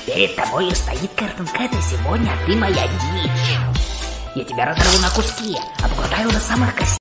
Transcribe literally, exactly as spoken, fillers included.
Перед тобой стоит картункет, и сегодня ты моя дичь. Я тебя разорву на куски, обгладаю до самых костей.